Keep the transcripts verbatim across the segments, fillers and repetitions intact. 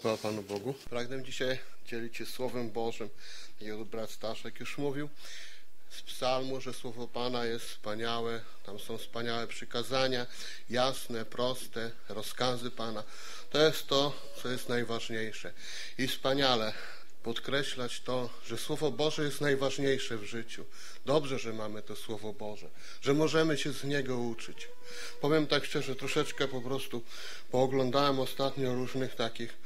Chwała Panu Bogu. Pragnę dzisiaj dzielić się Słowem Bożym. Jak brat Staszek już mówił z psalmu, że Słowo Pana jest wspaniałe. Tam są wspaniałe przykazania, jasne, proste, rozkazy Pana. To jest to, co jest najważniejsze. I wspaniale podkreślać to, że Słowo Boże jest najważniejsze w życiu. Dobrze, że mamy to Słowo Boże, że możemy się z niego uczyć. Powiem tak szczerze, troszeczkę po prostu pooglądałem ostatnio różnych takich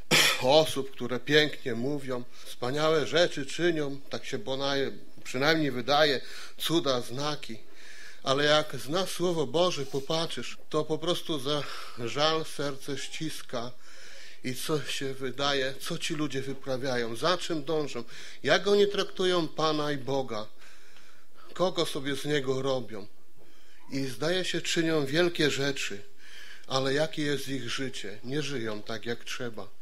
osób, które pięknie mówią, wspaniałe rzeczy czynią, tak się bonaje, przynajmniej wydaje, cuda, znaki. Ale jak znasz Słowo Boże, popatrzysz, to po prostu za żal serce ściska i co się wydaje, co ci ludzie wyprawiają, za czym dążą, jak oni traktują Pana i Boga, kogo sobie z Niego robią. I zdaje się, czynią wielkie rzeczy, ale jakie jest ich życie? Nie żyją tak, jak trzeba.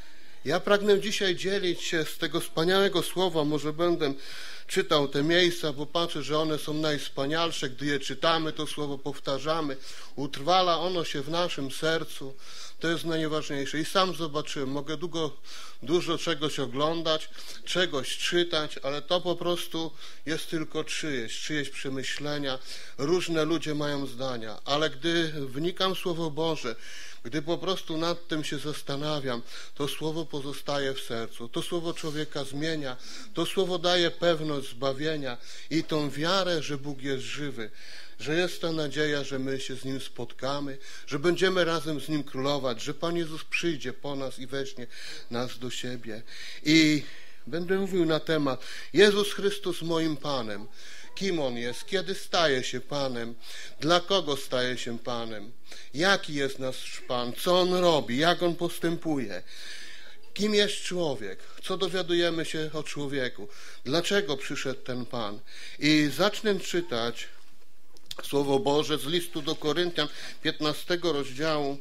Ja pragnę dzisiaj dzielić się z tego wspaniałego słowa, może będę czytał te miejsca, bo patrzę, że one są najwspanialsze, gdy je czytamy, to słowo powtarzamy, utrwala ono się w naszym sercu, to jest najważniejsze. I sam zobaczyłem, mogę długo, dużo czegoś oglądać, czegoś czytać, ale to po prostu jest tylko czyjeś, czyjeś przemyślenia, różne ludzie mają zdania, ale gdy wnikam w Słowo Boże, gdy po prostu nad tym się zastanawiam, to Słowo pozostaje w sercu, to Słowo człowieka zmienia, to Słowo daje pewność zbawienia i tą wiarę, że Bóg jest żywy, że jest ta nadzieja, że my się z Nim spotkamy, że będziemy razem z Nim królować, że Pan Jezus przyjdzie po nas i weźmie nas do siebie. I będę mówił na temat Jezus Chrystus moim Panem. Kim On jest, kiedy staje się Panem, dla kogo staje się Panem, jaki jest nasz Pan, co On robi, jak On postępuje, kim jest człowiek, co dowiadujemy się o człowieku, dlaczego przyszedł ten Pan. I zacznę czytać Słowo Boże z listu do Koryntian, piętnastego rozdziału,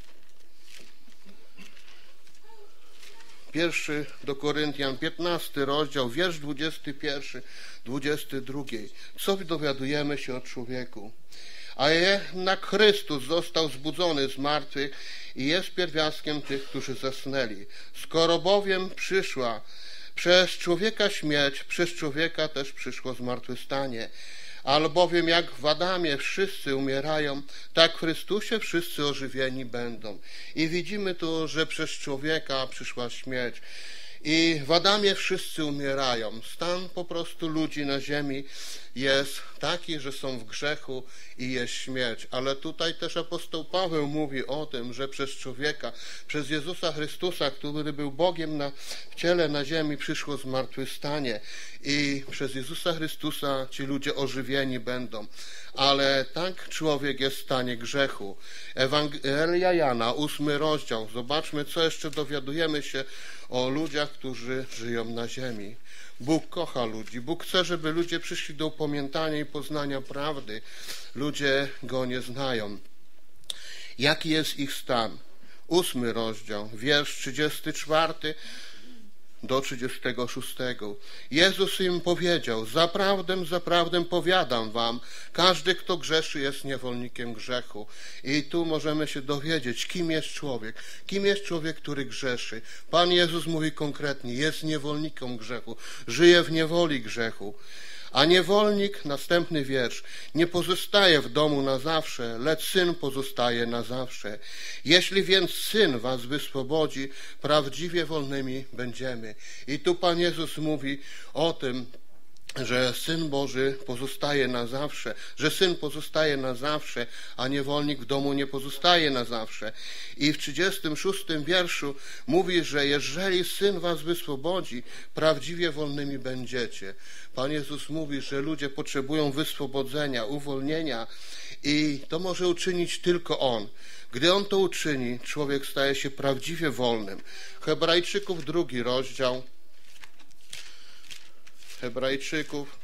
pierwszy do Koryntian, piętnasty rozdział, wiersz dwudziesty pierwszy, dwudziesty drugi. Co dowiadujemy się o człowieku? A jednak Chrystus został zbudzony z martwych i jest pierwiastkiem tych, którzy zasnęli. Skoro bowiem przyszła przez człowieka śmierć, przez człowieka też przyszło zmartwychwstanie. Albowiem jak w Adamie wszyscy umierają, tak w Chrystusie wszyscy ożywieni będą. I widzimy tu, że przez człowieka przyszła śmierć. I w Adamie wszyscy umierają. Stan po prostu ludzi na ziemi jest taki, że są w grzechu i jest śmierć. Ale tutaj też apostoł Paweł mówi o tym, że przez człowieka, przez Jezusa Chrystusa, który był Bogiem na, w ciele na ziemi, przyszło zmartwychwstanie. I przez Jezusa Chrystusa ci ludzie ożywieni będą. Ale tak człowiek jest w stanie grzechu. Ewangelia Jana, ósmy rozdział. Zobaczmy, co jeszcze dowiadujemy się o ludziach, którzy żyją na ziemi. Bóg kocha ludzi. Bóg chce, żeby ludzie przyszli do upamiętania i poznania prawdy. Ludzie Go nie znają. Jaki jest ich stan? Ósmy rozdział, wiersz trzydziesty czwarty do trzydziestego szóstego. Jezus im powiedział: zaprawdę, zaprawdę powiadam wam, każdy, kto grzeszy, jest niewolnikiem grzechu. I tu możemy się dowiedzieć, kim jest człowiek. Kim jest człowiek, który grzeszy? Pan Jezus mówi konkretnie, jest niewolnikiem grzechu, żyje w niewoli grzechu. A niewolnik, następny wiersz, nie pozostaje w domu na zawsze, lecz syn pozostaje na zawsze. Jeśli więc syn was wyswobodzi, prawdziwie wolnymi będziemy. I tu Pan Jezus mówi o tym, że Syn Boży pozostaje na zawsze, że Syn pozostaje na zawsze, a niewolnik w domu nie pozostaje na zawsze. I w trzydziestym szóstym wierszu mówi, że jeżeli Syn was wyswobodzi, prawdziwie wolnymi będziecie. Pan Jezus mówi, że ludzie potrzebują wyswobodzenia, uwolnienia i to może uczynić tylko On. Gdy On to uczyni, człowiek staje się prawdziwie wolnym. Hebrajczyków, drugi rozdział, Hebrajczyków.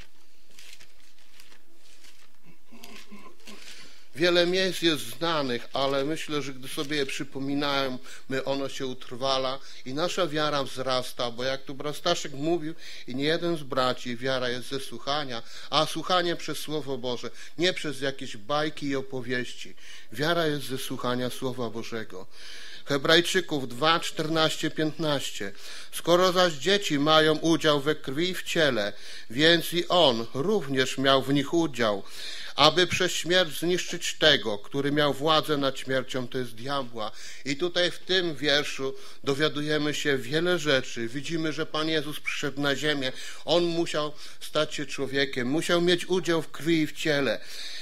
Wiele miejsc jest znanych, ale myślę, że gdy sobie je przypominamy, ono się utrwala i nasza wiara wzrasta, bo jak tu brat Staszek mówił i nie jeden z braci, wiara jest ze słuchania, a słuchanie przez Słowo Boże, nie przez jakieś bajki i opowieści. Wiara jest ze słuchania Słowa Bożego. Hebrajczyków dwa, czternaście, piętnaście. Skoro zaś dzieci mają udział we krwi i w ciele, więc i on również miał w nich udział, aby przez śmierć zniszczyć tego, który miał władzę nad śmiercią, to jest diabła. I tutaj w tym wierszu dowiadujemy się wiele rzeczy. Widzimy, że Pan Jezus przyszedł na ziemię. On musiał stać się człowiekiem, musiał mieć udział w krwi i w ciele.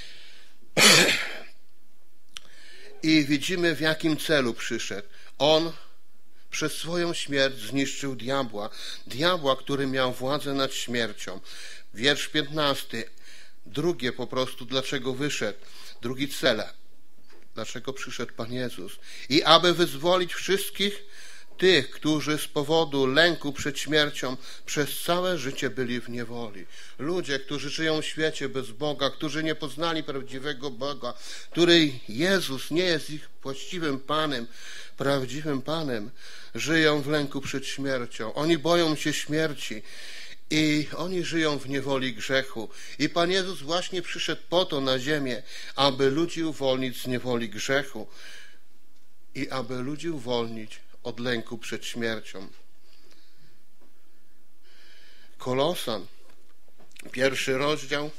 I widzimy, w jakim celu przyszedł. On przez swoją śmierć zniszczył diabła. Diabła, który miał władzę nad śmiercią. Wiersz piętnasty. Drugie po prostu, dlaczego wyszedł. Drugi cel. Dlaczego przyszedł Pan Jezus. I aby wyzwolić wszystkich tych, którzy z powodu lęku przed śmiercią przez całe życie byli w niewoli. Ludzie, którzy żyją w świecie bez Boga, którzy nie poznali prawdziwego Boga, który Jezus nie jest ich właściwym Panem, prawdziwym Panem, żyją w lęku przed śmiercią. Oni boją się śmierci i oni żyją w niewoli grzechu. I Pan Jezus właśnie przyszedł po to na ziemię, aby ludzi uwolnić z niewoli grzechu i aby ludzi uwolnić od lęku przed śmiercią. Kolosan, pierwszy rozdział.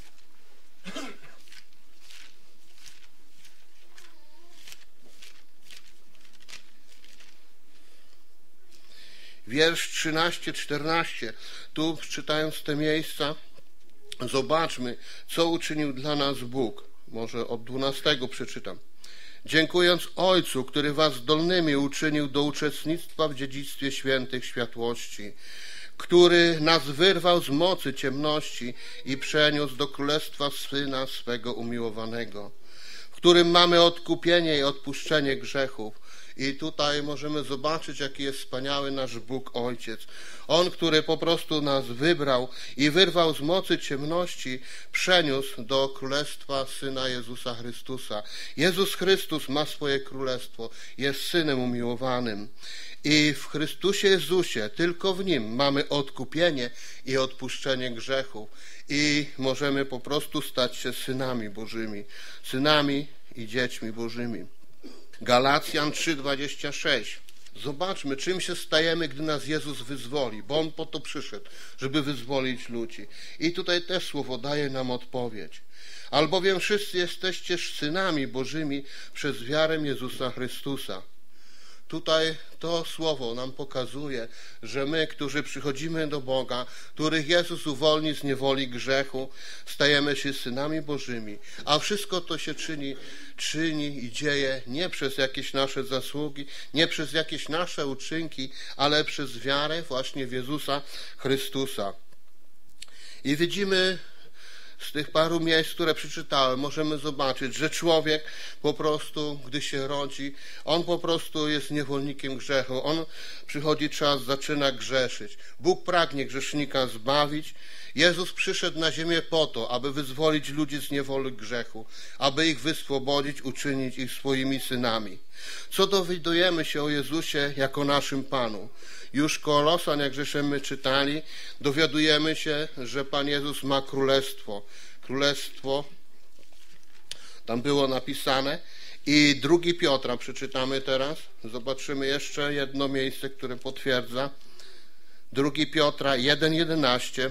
Wiersz trzynaście, czternaście. Tu, czytając te miejsca, zobaczmy, co uczynił dla nas Bóg. Może od dwunastego przeczytam. Dziękując Ojcu, który was zdolnymi uczynił do uczestnictwa w dziedzictwie świętych światłości, który nas wyrwał z mocy ciemności i przeniósł do królestwa Syna swego umiłowanego, w którym mamy odkupienie i odpuszczenie grzechów. I tutaj możemy zobaczyć, jaki jest wspaniały nasz Bóg Ojciec. On, który po prostu nas wybrał i wyrwał z mocy ciemności, przeniósł do królestwa Syna Jezusa Chrystusa. Jezus Chrystus ma swoje królestwo, jest Synem umiłowanym. I w Chrystusie Jezusie, tylko w Nim mamy odkupienie i odpuszczenie grzechów. I możemy po prostu stać się synami Bożymi, synami i dziećmi Bożymi. Galacjan trzy, dwadzieścia sześć. Zobaczmy, czym się stajemy, gdy nas Jezus wyzwoli, bo On po to przyszedł, żeby wyzwolić ludzi. I tutaj też słowo daje nam odpowiedź. Albowiem wszyscy jesteście synami Bożymi przez wiarę Jezusa Chrystusa. Tutaj to słowo nam pokazuje, że my, którzy przychodzimy do Boga, których Jezus uwolni z niewoli grzechu, stajemy się synami Bożymi. A wszystko to się czyni, czyni i dzieje nie przez jakieś nasze zasługi, nie przez jakieś nasze uczynki, ale przez wiarę właśnie w Jezusa Chrystusa. I widzimy z tych paru miejsc, które przeczytałem, możemy zobaczyć, że człowiek po prostu, gdy się rodzi, on po prostu jest niewolnikiem grzechu. On przychodzi czas, zaczyna grzeszyć. Bóg pragnie grzesznika zbawić. Jezus przyszedł na ziemię po to, aby wyzwolić ludzi z niewoli grzechu, aby ich wyswobodzić, uczynić ich swoimi synami. Co dowiadujemy się o Jezusie jako naszym Panu? Już Kolosan, jak żeśmy czytali, dowiadujemy się, że Pan Jezus ma królestwo. Królestwo, tam było napisane. I drugi Piotra przeczytamy teraz. Zobaczymy jeszcze jedno miejsce, które potwierdza. drugi Piotra jeden, jedenaście.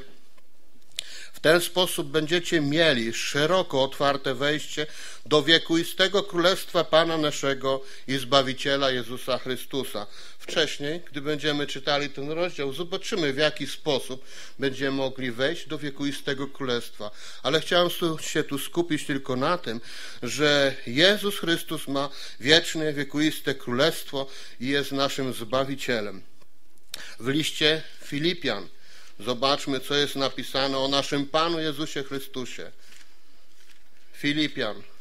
W ten sposób będziecie mieli szeroko otwarte wejście do wiekuistego królestwa Pana naszego i Zbawiciela Jezusa Chrystusa. Wcześniej, gdy będziemy czytali ten rozdział, zobaczymy, w jaki sposób będziemy mogli wejść do wiekuistego królestwa. Ale chciałem się tu skupić tylko na tym, że Jezus Chrystus ma wieczne, wiekuiste królestwo i jest naszym Zbawicielem. W liście Filipian zobaczmy, co jest napisane o naszym Panu Jezusie Chrystusie. Filipian,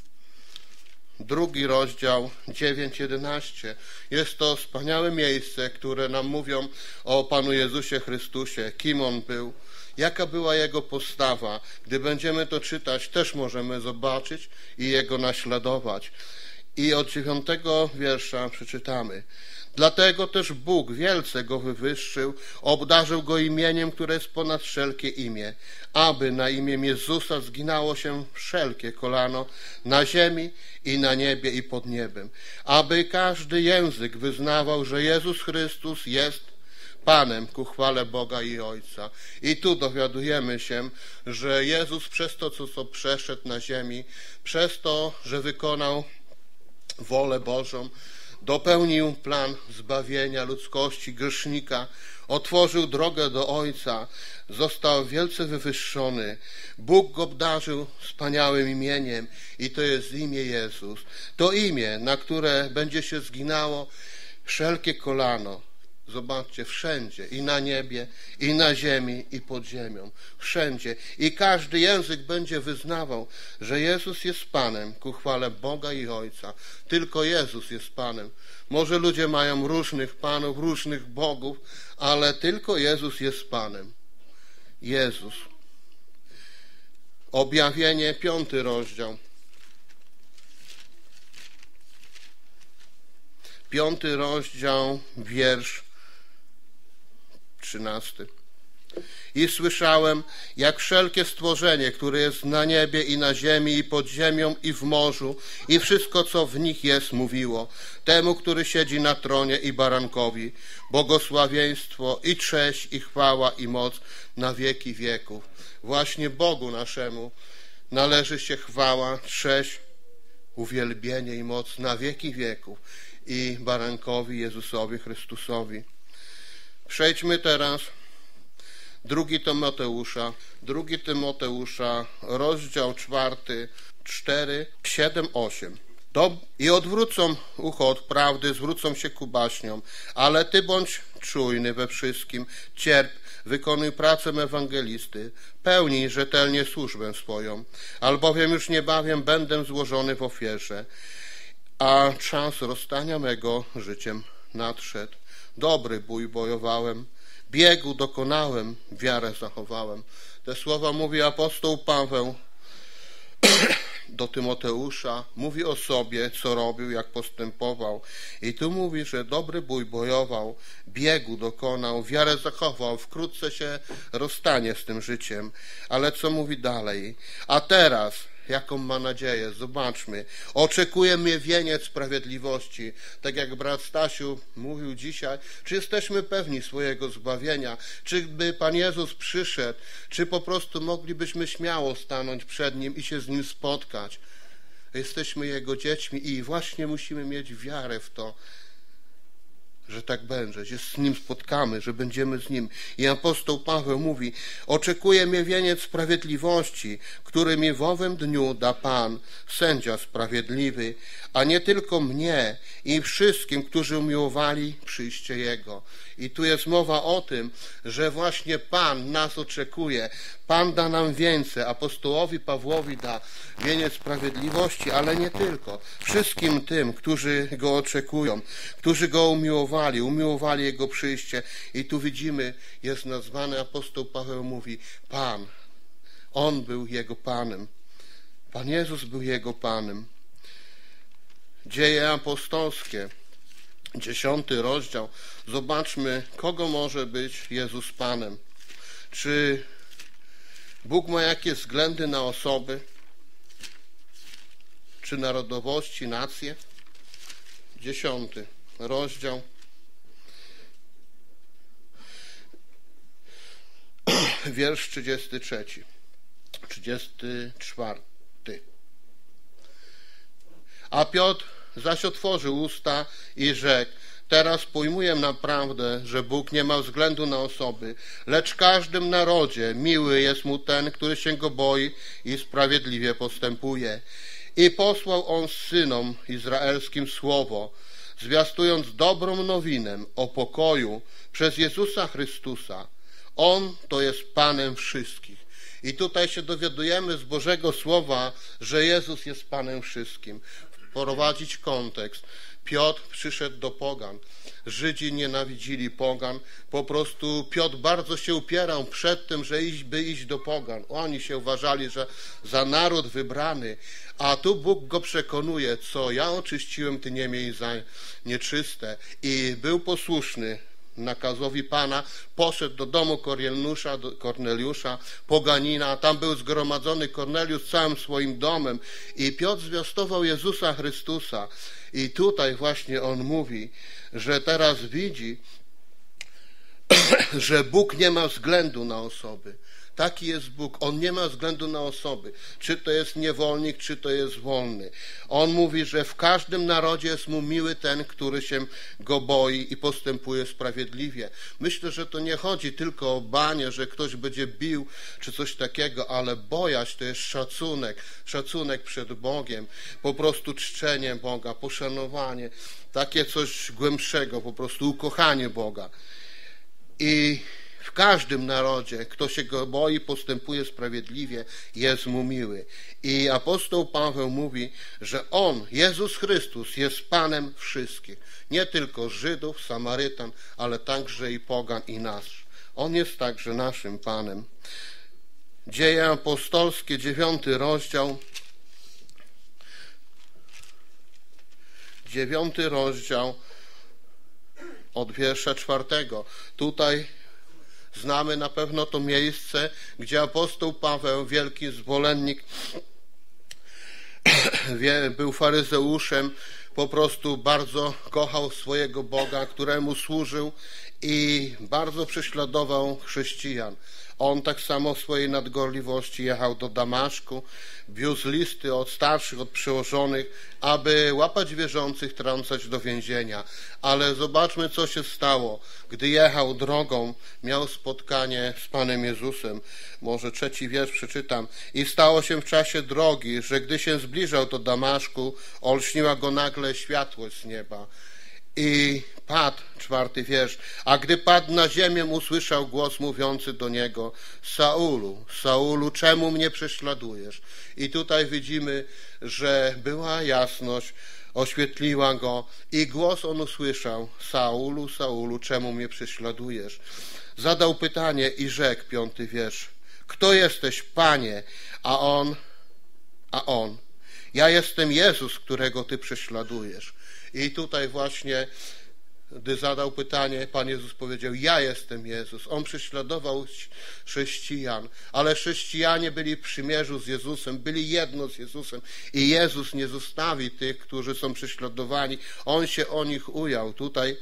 drugi rozdział, dziewięć, jedenaście. Jest to wspaniałe miejsce, które nam mówią o Panu Jezusie Chrystusie, kim On był, jaka była Jego postawa. Gdy będziemy to czytać, też możemy zobaczyć i Jego naśladować. I od dziewiątego wiersza przeczytamy. Dlatego też Bóg wielce go wywyższył, obdarzył go imieniem, które jest ponad wszelkie imię, aby na imię Jezusa zginało się wszelkie kolano na ziemi i na niebie i pod niebem, aby każdy język wyznawał, że Jezus Chrystus jest Panem ku chwale Boga i Ojca. I tu dowiadujemy się, że Jezus przez to, co, co przeszedł na ziemi, przez to, że wykonał wolę Bożą, dopełnił plan zbawienia ludzkości, grzesznika, otworzył drogę do Ojca, został wielce wywyższony. Bóg go obdarzył wspaniałym imieniem i to jest imię Jezus. To imię, na które będzie się zginało wszelkie kolano. Zobaczcie, wszędzie, i na niebie, i na ziemi, i pod ziemią. Wszędzie. I każdy język będzie wyznawał, że Jezus jest Panem ku chwale Boga i Ojca. Tylko Jezus jest Panem. Może ludzie mają różnych Panów, różnych Bogów, ale tylko Jezus jest Panem. Jezus. Objawienie, piąty rozdział. Piąty rozdział, wiersz trzynasty. I słyszałem, jak wszelkie stworzenie, które jest na niebie i na ziemi i pod ziemią i w morzu i wszystko, co w nich jest, mówiło temu, który siedzi na tronie i barankowi, błogosławieństwo i cześć i chwała i moc na wieki wieków. Właśnie Bogu naszemu należy się chwała, cześć, uwielbienie i moc na wieki wieków i barankowi Jezusowi Chrystusowi. Przejdźmy teraz drugi Tymoteusza, drugi Tymoteusza, rozdział czwarty, cztery, siedem, osiem. To i odwrócą ucho od prawdy, zwrócą się ku baśniom, ale ty bądź czujny we wszystkim, cierp, wykonuj pracę ewangelisty, pełnij rzetelnie służbę swoją, albowiem już niebawem będę złożony w ofierze, a czas rozstania mego życiem nadszedł. Dobry bój bojowałem, biegu dokonałem, wiarę zachowałem. Te słowa mówi apostoł Paweł do Tymoteusza, mówi o sobie, co robił, jak postępował. I tu mówi, że dobry bój bojował, biegu dokonał, wiarę zachował, wkrótce się rozstanie z tym życiem. Ale co mówi dalej? A teraz, jaką ma nadzieję? Zobaczmy. Oczekuje mnie wieniec sprawiedliwości. Tak jak brat Stasiu mówił dzisiaj, czy jesteśmy pewni swojego zbawienia? Czy by Pan Jezus przyszedł? Czy po prostu moglibyśmy śmiało stanąć przed Nim i się z Nim spotkać? Jesteśmy Jego dziećmi i właśnie musimy mieć wiarę w to, że tak będzie, że z Nim spotkamy, że będziemy z Nim. I apostoł Paweł mówi, oczekuje mnie wieniec sprawiedliwości, który mi w owym dniu da Pan, sędzia sprawiedliwy, a nie tylko mnie i wszystkim, którzy umiłowali przyjście Jego. I tu jest mowa o tym, że właśnie Pan nas oczekuje. Pan da nam wieńce, apostołowi Pawłowi da wieniec sprawiedliwości, ale nie tylko. Wszystkim tym, którzy Go oczekują, którzy Go umiłowali, umiłowali Jego przyjście. I tu widzimy, jest nazwany, apostoł Paweł mówi, Pan. On był Jego Panem. Pan Jezus był Jego Panem. Dzieje apostolskie, dziesiąty rozdział. Zobaczmy, kogo może być Jezus Panem. Czy Bóg ma jakieś względy na osoby? Czy narodowości, nacje? Dziesiąty rozdział. Wiersz trzydziesty trzeci. Trzydziesty czwarty. A Piotr zaś otworzył usta i rzekł, teraz pojmuję naprawdę, że Bóg nie ma względu na osoby, lecz w każdym narodzie miły jest mu ten, który się go boi i sprawiedliwie postępuje. I posłał on synom izraelskim słowo, zwiastując dobrą nowinę o pokoju przez Jezusa Chrystusa. On to jest Panem wszystkich. I tutaj się dowiadujemy z Bożego Słowa, że Jezus jest Panem wszystkim. Wprowadzić kontekst. Piotr przyszedł do pogan, Żydzi nienawidzili pogan. Po prostu Piotr bardzo się upierał przed tym, że iść, by iść do pogan. Oni się uważali, że za naród wybrany, a tu Bóg go przekonuje, co ja oczyściłem, ty nie miej za nieczyste. I był posłuszny nakazowi Pana, poszedł do domu Korneliusza, do Korneliusza, poganina, tam był zgromadzony Korneliusz całym swoim domem i Piotr zwiastował Jezusa Chrystusa. I tutaj właśnie on mówi, że teraz widzi, że Bóg nie ma względu na osoby. Taki jest Bóg. On nie ma względu na osoby. Czy to jest niewolnik, czy to jest wolny. On mówi, że w każdym narodzie jest mu miły ten, który się go boi i postępuje sprawiedliwie. Myślę, że to nie chodzi tylko o banie, że ktoś będzie bił, czy coś takiego, ale bojaźń to jest szacunek. Szacunek przed Bogiem. Po prostu czczenie Boga, poszanowanie. Takie coś głębszego, po prostu ukochanie Boga. I w każdym narodzie, kto się go boi, postępuje sprawiedliwie, jest mu miły. I apostoł Paweł mówi, że On, Jezus Chrystus, jest Panem wszystkich. Nie tylko Żydów, Samarytan, ale także i pogan i nas. On jest także naszym Panem. Dzieje apostolskie, dziewiąty rozdział. Dziewiąty rozdział od wiersza czwartego. Tutaj znamy na pewno to miejsce, gdzie apostoł Paweł, wielki zwolennik, był faryzeuszem, po prostu bardzo kochał swojego Boga, któremu służył i bardzo prześladował chrześcijan. On tak samo w swojej nadgorliwości jechał do Damaszku, wiózł listy od starszych, od przełożonych, aby łapać wierzących, trącać do więzienia. Ale zobaczmy, co się stało. Gdy jechał drogą, miał spotkanie z Panem Jezusem. Może trzeci wiersz przeczytam. I stało się w czasie drogi, że gdy się zbliżał do Damaszku, olśniła go nagle światłość z nieba. I padł, czwarty wiersz, a gdy padł na ziemię, usłyszał głos mówiący do niego: Saulu, Saulu, czemu mnie prześladujesz? I tutaj widzimy, że była jasność, oświetliła go i głos on usłyszał: Saulu, Saulu, czemu mnie prześladujesz? Zadał pytanie i rzekł, piąty wiersz, kto jesteś, Panie? A on, a on, ja jestem Jezus, którego ty prześladujesz. I tutaj właśnie, gdy zadał pytanie, Pan Jezus powiedział: ja jestem Jezus. On prześladował chrześcijan, ale chrześcijanie byli w przymierzu z Jezusem, byli jedno z Jezusem i Jezus nie zostawi tych, którzy są prześladowani. On się o nich ujął, tutaj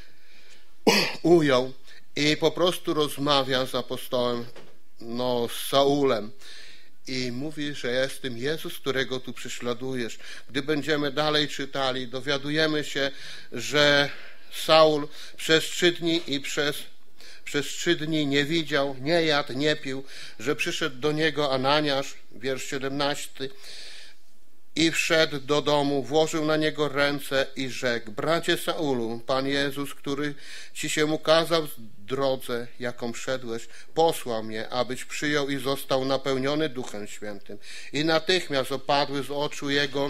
ujął i po prostu rozmawia z apostołem, no z Saulem. I mówi, że jestem Jezus, którego tu prześladujesz. Gdy będziemy dalej czytali, dowiadujemy się, że Saul przez trzy dni i przez, przez trzy dni nie widział, nie jadł, nie pił, że przyszedł do niego Ananiasz, wiersz siedemnasty, i wszedł do domu, włożył na niego ręce i rzekł: bracie Saulu, Pan Jezus, który ci się ukazał w drodze, jaką szedłeś, posłał mnie, abyś przyjął i został napełniony Duchem Świętym. I natychmiast opadły z oczu jego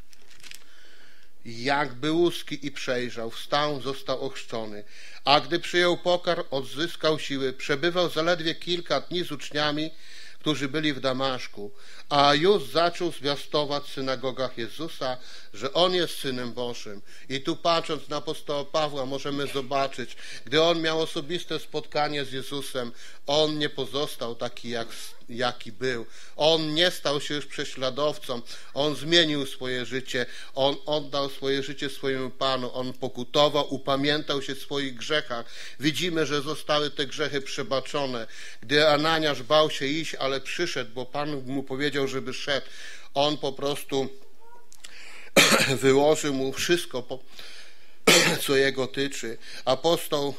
jakby łuski i przejrzał. Wstał, został ochrzczony. A gdy przyjął pokarm, odzyskał siły. Przebywał zaledwie kilka dni z uczniami, którzy byli w Damaszku, a już zaczął zwiastować w synagogach Jezusa, że On jest Synem Bożym. I tu patrząc na apostoła Pawła możemy zobaczyć, gdy on miał osobiste spotkanie z Jezusem, on nie pozostał taki, jak, jaki był. On nie stał się już prześladowcą, on zmienił swoje życie, on oddał swoje życie swojemu Panu, on pokutował, upamiętał się w swoich grzechach. Widzimy, że zostały te grzechy przebaczone. Gdy Ananiasz bał się iść, ale przyszedł, bo Pan mu powiedział, żeby szedł, on po prostu wyłożył mu wszystko, co jego tyczy. Apostoł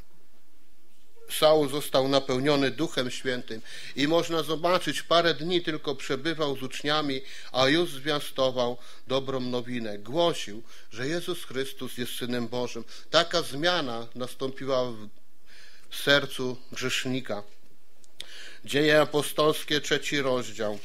Saul został napełniony Duchem Świętym i można zobaczyć, parę dni tylko przebywał z uczniami, a już zwiastował dobrą nowinę. Głosił, że Jezus Chrystus jest Synem Bożym. Taka zmiana nastąpiła w sercu grzesznika. Dzieje apostolskie, trzeci rozdział.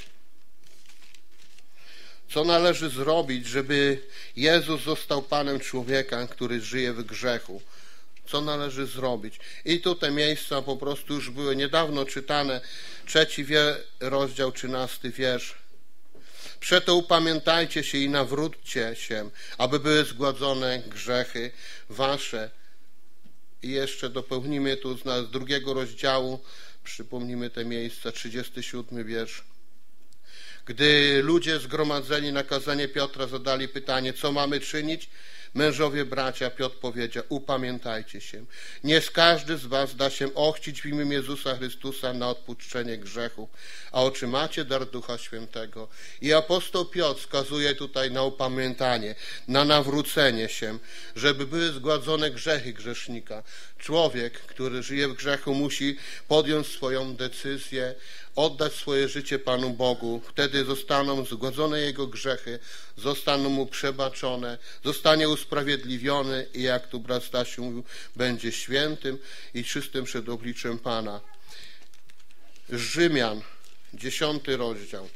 Co należy zrobić, żeby Jezus został Panem człowieka, który żyje w grzechu? co należy zrobić. I tu te miejsca po prostu już były niedawno czytane, trzeci rozdział, trzynasty wiersz. Przeto upamiętajcie się i nawróćcie się, aby były zgładzone grzechy wasze. I jeszcze dopełnimy tu z drugiego rozdziału, przypomnimy te miejsca, trzydziesty siódmy wiersz. Gdy ludzie zgromadzeni na kazanie Piotra zadali pytanie, co mamy czynić, mężowie bracia, Piotr powiedział, upamiętajcie się. Nie każdy z was da się ochrzcić w imię Jezusa Chrystusa na odpuszczenie grzechów, a otrzymacie dar Ducha Świętego. I apostoł Piotr wskazuje tutaj na upamiętanie, na nawrócenie się, żeby były zgładzone grzechy grzesznika. Człowiek, który żyje w grzechu, musi podjąć swoją decyzję, oddać swoje życie Panu Bogu. Wtedy zostaną zgładzone jego grzechy, zostaną mu przebaczone, zostanie usprawiedliwiony i jak tu brat Stasiu mówił, będzie świętym i czystym przed obliczem Pana. Rzymian, dziesiąty rozdział.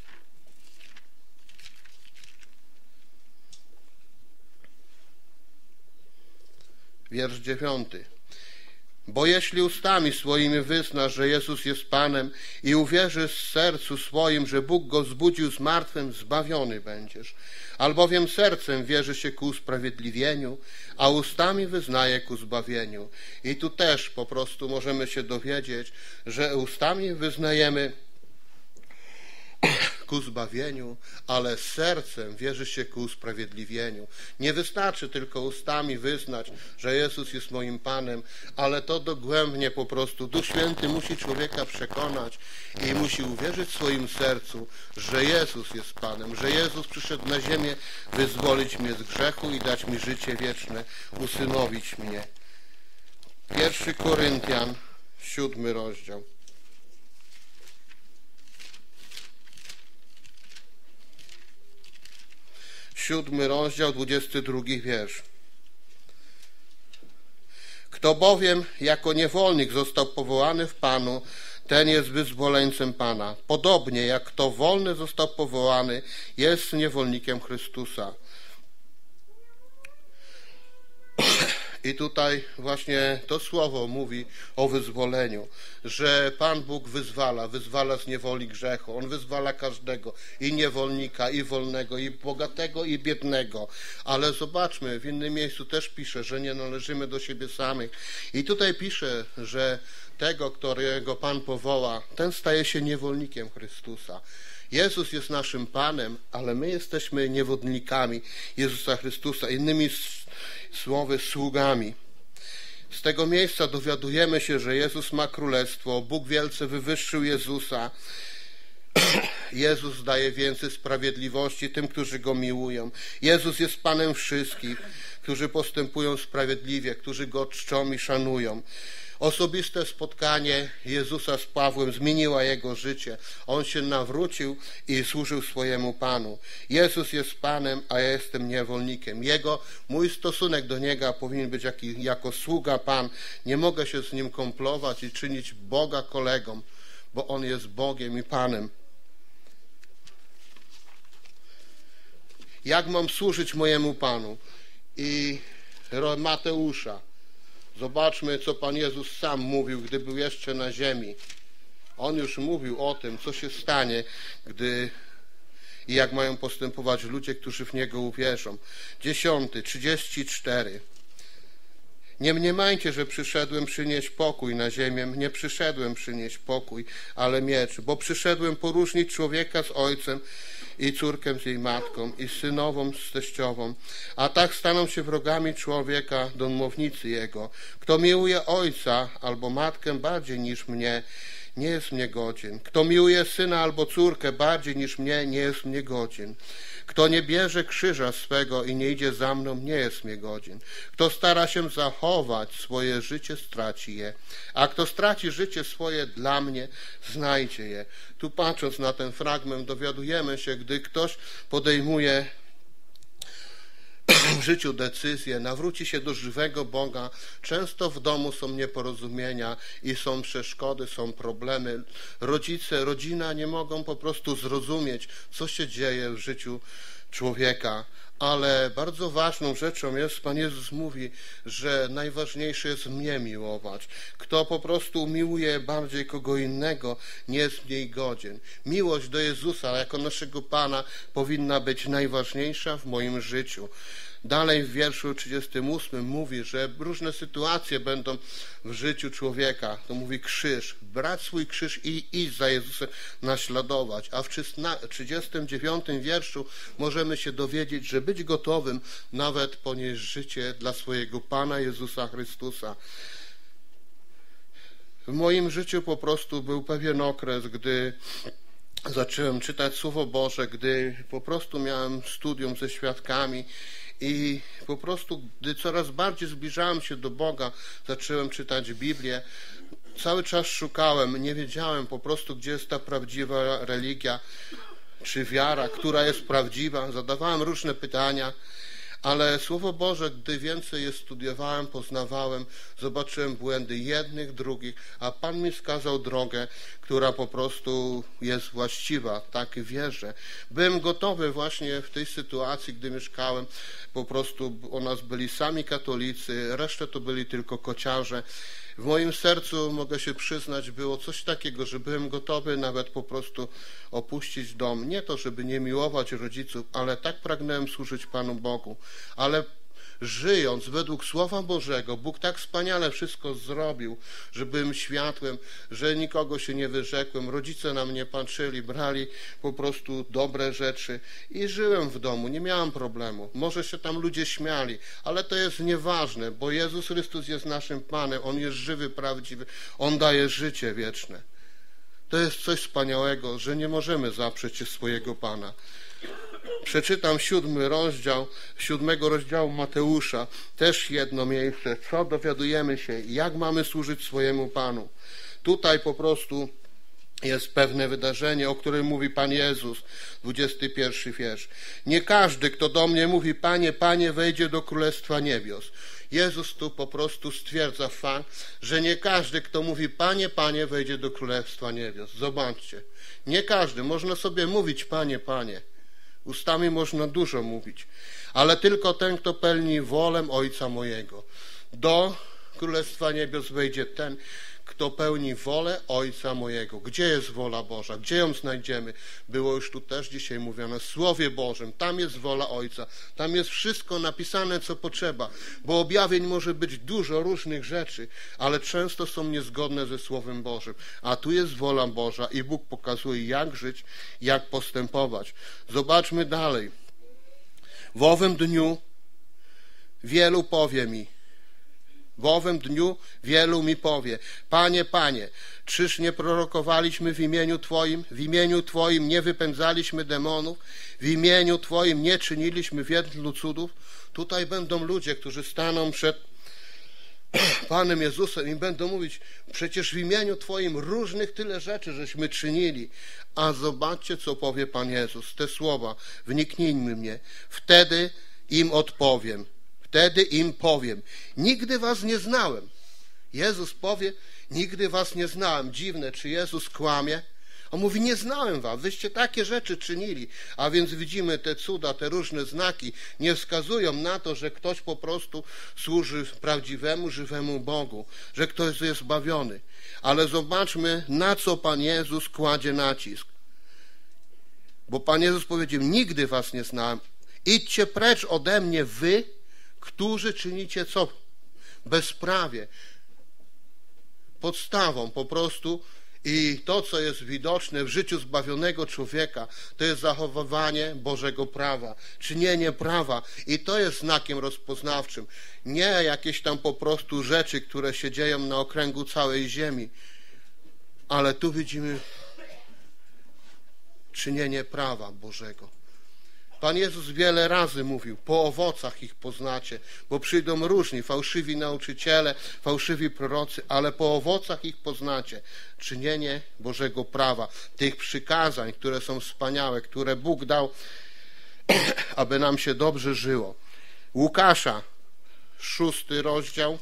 Wiersz dziewiąty. Bo jeśli ustami swoimi wyznasz, że Jezus jest Panem i uwierzysz w sercu swoim, że Bóg go zbudził z martwym, zbawiony będziesz. Albowiem sercem wierzy się ku usprawiedliwieniu, a ustami wyznaje ku zbawieniu. I tu też po prostu możemy się dowiedzieć, że ustami wyznajemy ku zbawieniu, ale sercem wierzy się ku usprawiedliwieniu. Nie wystarczy tylko ustami wyznać, że Jezus jest moim Panem, ale to dogłębnie po prostu Duch Święty musi człowieka przekonać i musi uwierzyć w swoim sercu, że Jezus jest Panem, że Jezus przyszedł na ziemię wyzwolić mnie z grzechu i dać mi życie wieczne, usynowić mnie. Pierwszy Koryntian, siódmy rozdział. Siódmy rozdział, dwudziesty drugi wiersz. Kto bowiem jako niewolnik został powołany w Panu, ten jest wyzwoleńcem Pana. Podobnie jak kto wolny został powołany, jest niewolnikiem Chrystusa. I tutaj właśnie to słowo mówi o wyzwoleniu, że Pan Bóg wyzwala, wyzwala z niewoli grzechu. On wyzwala każdego, i niewolnika, i wolnego, i bogatego, i biednego. Ale zobaczmy, w innym miejscu też pisze, że nie należymy do siebie samych. I tutaj pisze, że tego, którego Pan powoła, ten staje się niewolnikiem Chrystusa. Jezus jest naszym Panem, ale my jesteśmy niewolnikami Jezusa Chrystusa. Innymi słowy, sługami. Z tego miejsca dowiadujemy się, że Jezus ma królestwo, Bóg wielce wywyższył Jezusa. Jezus daje więcej sprawiedliwości tym, którzy Go miłują. Jezus jest Panem wszystkich, którzy postępują sprawiedliwie, którzy Go czczą i szanują. Osobiste spotkanie Jezusa z Pawłem zmieniło jego życie. On się nawrócił i służył swojemu Panu. Jezus jest Panem, a ja jestem niewolnikiem. Jego, mój stosunek do Niego powinien być jak, jako sługa Pan. Nie mogę się z Nim komplować i czynić Boga kolegą, bo On jest Bogiem i Panem. Jak mam służyć mojemu Panu? I Mateusza. Zobaczmy, co Pan Jezus sam mówił, gdy był jeszcze na ziemi. On już mówił o tym, co się stanie, gdy i jak mają postępować ludzie, którzy w Niego uwierzą. Dziesiąty, trzydzieści cztery. Nie mniemajcie, że przyszedłem przynieść pokój na ziemię. Nie przyszedłem przynieść pokój, ale miecz, bo przyszedłem poróżnić człowieka z ojcem i córkę z jej matką, i synową z teściową, a tak staną się wrogami człowieka domownicy jego. Kto miłuje ojca albo matkę bardziej niż mnie, nie jest mnie godzien. Kto miłuje syna albo córkę bardziej niż mnie, nie jest mnie godzien. Kto nie bierze krzyża swego i nie idzie za mną, nie jest mnie godzien. Kto stara się zachować swoje życie, straci je. A kto straci życie swoje dla mnie, znajdzie je. Tu patrząc na ten fragment, dowiadujemy się, gdy ktoś podejmuje w życiu decyzję, nawróci się do żywego Boga, często w domu są nieporozumienia i są przeszkody, są problemy. Rodzice, rodzina nie mogą po prostu zrozumieć, co się dzieje w życiu człowieka. Ale bardzo ważną rzeczą jest, Pan Jezus mówi, że najważniejsze jest mnie miłować. Kto po prostu miłuje bardziej kogo innego, nie jest mniej godzien. Miłość do Jezusa jako naszego Pana powinna być najważniejsza w moim życiu. Dalej w wierszu trzydziestym ósmym mówi, że różne sytuacje będą w życiu człowieka. To mówi krzyż, brać swój krzyż i iść za Jezusem, naśladować. A w trzydziestym dziewiątym wierszu możemy się dowiedzieć, że być gotowym nawet ponieść życie dla swojego Pana Jezusa Chrystusa. W moim życiu po prostu był pewien okres, gdy zacząłem czytać Słowo Boże, gdy po prostu miałem studium ze świadkami i po prostu, gdy coraz bardziej zbliżałem się do Boga, zacząłem czytać Biblię. Cały czas szukałem, nie wiedziałem po prostu, gdzie jest ta prawdziwa religia czy wiara, która jest prawdziwa. Zadawałem różne pytania, ale Słowo Boże, gdy więcej je studiowałem, poznawałem, zobaczyłem błędy jednych, drugich, a Pan mi wskazał drogę, która po prostu jest właściwa, tak wierzę. Byłem gotowy właśnie w tej sytuacji, gdy mieszkałem, po prostu u nas byli sami katolicy, resztę to byli tylko kociarze. W moim sercu, mogę się przyznać, było coś takiego, że byłem gotowy nawet po prostu opuścić dom. Nie to, żeby nie miłować rodziców, ale tak pragnąłem służyć Panu Bogu. Ale żyjąc według Słowa Bożego, Bóg tak wspaniale wszystko zrobił, że byłem światłem, że nikogo się nie wyrzekłem. Rodzice na mnie patrzyli, brali po prostu dobre rzeczy i żyłem w domu, nie miałem problemu. Może się tam ludzie śmiali, ale to jest nieważne, bo Jezus Chrystus jest naszym Panem, On jest żywy, prawdziwy, On daje życie wieczne. To jest coś wspaniałego, że nie możemy zaprzeć się swojego Pana. Przeczytam siódmy rozdział, siódmego rozdziału Mateusza, też jedno miejsce, co dowiadujemy się, jak mamy służyć swojemu Panu. Tutaj po prostu jest pewne wydarzenie, o którym mówi Pan Jezus, dwudziesty pierwszy wiersz. Nie każdy, kto do mnie mówi, Panie, Panie, wejdzie do Królestwa Niebios. Jezus tu po prostu stwierdza fakt, że nie każdy, kto mówi, Panie, Panie, wejdzie do Królestwa Niebios. Zobaczcie, nie każdy, można sobie mówić, Panie, Panie. Ustami można dużo mówić, ale tylko ten, kto pełni wolę Ojca mojego. Do Królestwa Niebios wejdzie ten, kto pełni wolę Ojca mojego. Gdzie jest wola Boża? Gdzie ją znajdziemy? Było już tu też dzisiaj mówione w Słowie Bożym. Tam jest wola Ojca. Tam jest wszystko napisane, co potrzeba, bo objawień może być dużo różnych rzeczy, ale często są niezgodne ze Słowem Bożym. A tu jest wola Boża i Bóg pokazuje, jak żyć, jak postępować. Zobaczmy dalej. W owym dniu wielu powie mi, W owym dniu wielu mi powie, Panie, Panie, czyż nie prorokowaliśmy w imieniu Twoim, w imieniu Twoim nie wypędzaliśmy demonów, w imieniu Twoim nie czyniliśmy wielu cudów? Tutaj będą ludzie, którzy staną przed Panem Jezusem i będą mówić, przecież w imieniu Twoim różnych tyle rzeczy żeśmy czynili. A zobaczcie, co powie Pan Jezus, te słowa, wniknijmy mnie. Wtedy im odpowiem. Wtedy im powiem, nigdy was nie znałem. Jezus powie, nigdy was nie znałem. Dziwne, czy Jezus kłamie? On mówi, nie znałem was, wyście takie rzeczy czynili. A więc widzimy te cuda, te różne znaki nie wskazują na to, że ktoś po prostu służy prawdziwemu, żywemu Bogu, że ktoś jest zbawiony. Ale zobaczmy, na co Pan Jezus kładzie nacisk. Bo Pan Jezus powiedział, nigdy was nie znałem. Idźcie precz ode mnie wy, którzy czynicie co? Bezprawie. Podstawą po prostu i to, co jest widoczne w życiu zbawionego człowieka, to jest zachowywanie Bożego prawa, czynienie prawa i to jest znakiem rozpoznawczym. Nie jakieś tam po prostu rzeczy, które się dzieją na okręgu całej ziemi, ale tu widzimy czynienie prawa Bożego. Pan Jezus wiele razy mówił, po owocach ich poznacie, bo przyjdą różni, fałszywi nauczyciele, fałszywi prorocy, ale po owocach ich poznacie. Czynienie Bożego prawa, tych przykazań, które są wspaniałe, które Bóg dał, aby nam się dobrze żyło. Łukasza, szósty rozdział.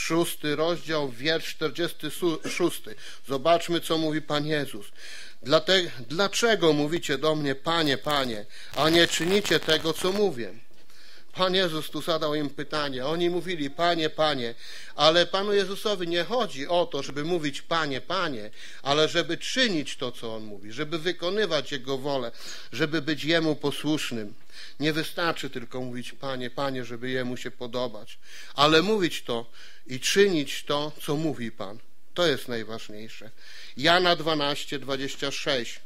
szósty rozdział, wiersz czterdziesty szósty. Zobaczmy, co mówi Pan Jezus. Dlatego, dlaczego mówicie do mnie, Panie, Panie, a nie czynicie tego, co mówię? Pan Jezus tu zadał im pytanie. Oni mówili, Panie, Panie, ale Panu Jezusowi nie chodzi o to, żeby mówić Panie, Panie, ale żeby czynić to, co On mówi, żeby wykonywać Jego wolę, żeby być Jemu posłusznym. Nie wystarczy tylko mówić Panie, Panie, żeby Jemu się podobać, ale mówić to i czynić to, co mówi Pan. To jest najważniejsze. Jana dwanaście, dwadzieścia sześć.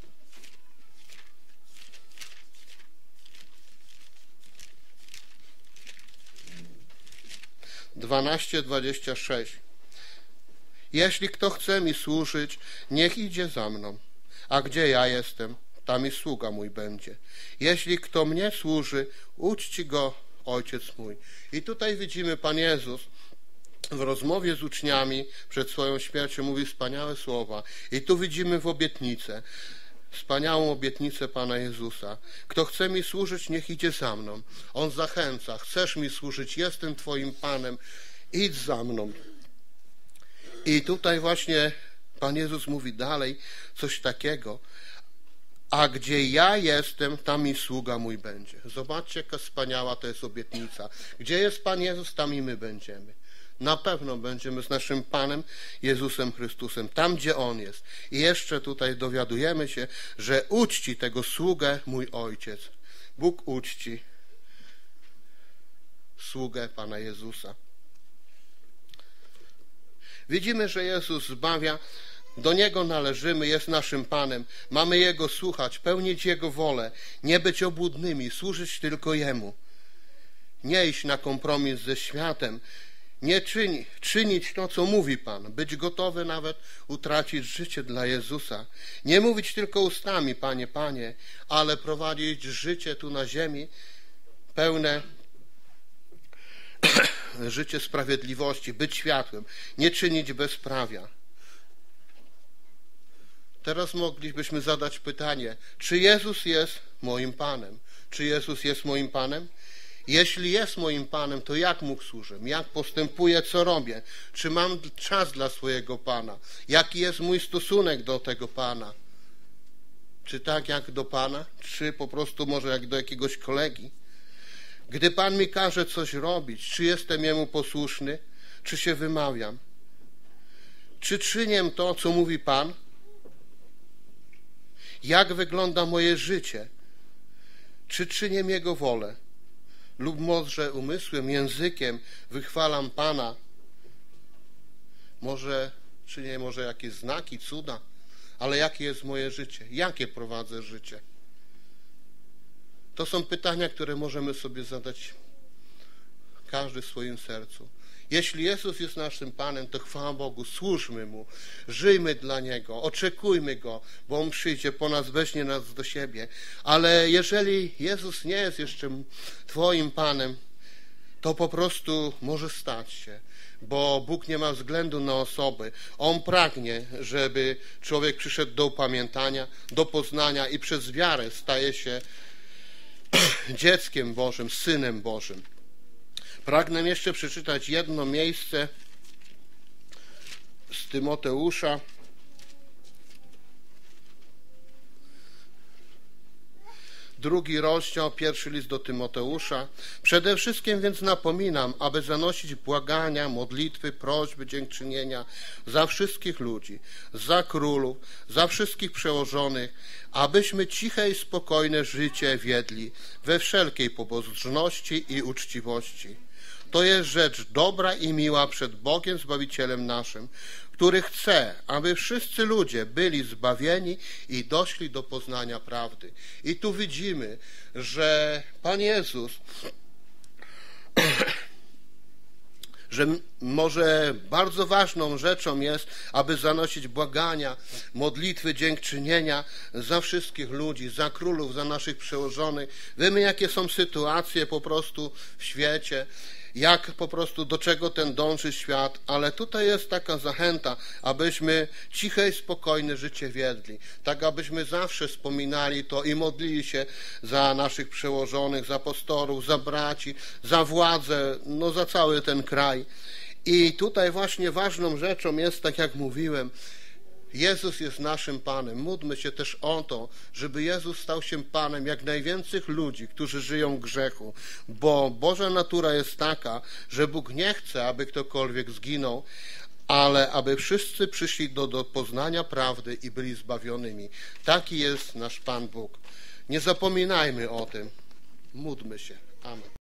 dwanaście, dwadzieścia sześć. Jeśli kto chce mi służyć, niech idzie za mną, a gdzie ja jestem, tam i sługa mój będzie. Jeśli kto mnie służy, uczci go Ojciec mój. I tutaj widzimy, Pan Jezus w rozmowie z uczniami przed swoją śmiercią mówi wspaniałe słowa. I tu widzimy w obietnicę, wspaniałą obietnicę Pana Jezusa. Kto chce mi służyć, niech idzie za mną. On zachęca. Chcesz mi służyć, jestem Twoim Panem, idź za mną. I tutaj właśnie Pan Jezus mówi dalej coś takiego. A gdzie ja jestem, tam i sługa mój będzie. Zobaczcie, jaka wspaniała to jest obietnica. Gdzie jest Pan Jezus, tam i my będziemy. Na pewno będziemy z naszym Panem Jezusem Chrystusem, tam gdzie On jest. I jeszcze tutaj dowiadujemy się, że uczci tego sługę mój Ojciec. Bóg uczci sługę Pana Jezusa. Widzimy, że Jezus zbawia, do Niego należymy, jest naszym Panem, mamy Jego słuchać, pełnić Jego wolę, nie być obłudnymi, służyć tylko Jemu. Nie iść na kompromis ze światem, nie czyni, czynić to, co mówi Pan, być gotowy nawet utracić życie dla Jezusa. Nie mówić tylko ustami, Panie, Panie, ale prowadzić życie tu na ziemi pełne życie sprawiedliwości, być światłem, nie czynić bezprawia. Teraz moglibyśmy zadać pytanie, czy Jezus jest moim Panem? Czy Jezus jest moim Panem? Jeśli jest moim Panem, to jak Mu służę? Jak postępuję, co robię? Czy mam czas dla swojego Pana? Jaki jest mój stosunek do tego Pana? Czy tak jak do Pana? Czy po prostu może jak do jakiegoś kolegi? Gdy Pan mi każe coś robić, czy jestem Jemu posłuszny? Czy się wymawiam? Czy czynię to, co mówi Pan? Jak wygląda moje życie? Czy czynię Jego wolę? Lub może umysłem, językiem wychwalam Pana? Może czynię może jakieś znaki, cuda? Ale jakie jest moje życie? Jakie prowadzę życie? To są pytania, które możemy sobie zadać każdy w swoim sercu. Jeśli Jezus jest naszym Panem, to chwała Bogu, służmy Mu, żyjmy dla Niego, oczekujmy Go, bo On przyjdzie po nas, weźmie nas do siebie. Ale jeżeli Jezus nie jest jeszcze Twoim Panem, to po prostu może stać się, bo Bóg nie ma względu na osoby. On pragnie, żeby człowiek przyszedł do upamiętania, do poznania i przez wiarę staje się dzieckiem Bożym, Synem Bożym. Pragnę jeszcze przeczytać jedno miejsce z Tymoteusza. Drugi rozdział, pierwszy list do Tymoteusza. Przede wszystkim więc napominam, aby zanosić błagania, modlitwy, prośby, dziękczynienia za wszystkich ludzi, za królów, za wszystkich przełożonych, abyśmy ciche i spokojne życie wiedli we wszelkiej pobożności i uczciwości. To jest rzecz dobra i miła przed Bogiem Zbawicielem naszym, który chce, aby wszyscy ludzie byli zbawieni i doszli do poznania prawdy. I tu widzimy, że Pan Jezus, że może bardzo ważną rzeczą jest, aby zanosić błagania, modlitwy, dziękczynienia za wszystkich ludzi, za królów, za naszych przełożonych. Wiemy, jakie są sytuacje po prostu w świecie, jak po prostu do czego ten dąży świat, ale tutaj jest taka zachęta, abyśmy ciche i spokojne życie wiedli, tak abyśmy zawsze wspominali to i modlili się za naszych przełożonych, za pastorów, za braci, za władzę, no za cały ten kraj. I tutaj właśnie ważną rzeczą jest, tak jak mówiłem, Jezus jest naszym Panem. Módlmy się też o to, żeby Jezus stał się Panem jak najwięcej ludzi, którzy żyją w grzechu, bo Boża natura jest taka, że Bóg nie chce, aby ktokolwiek zginął, ale aby wszyscy przyszli do, do poznania prawdy i byli zbawionymi. Taki jest nasz Pan Bóg. Nie zapominajmy o tym. Módlmy się. Amen.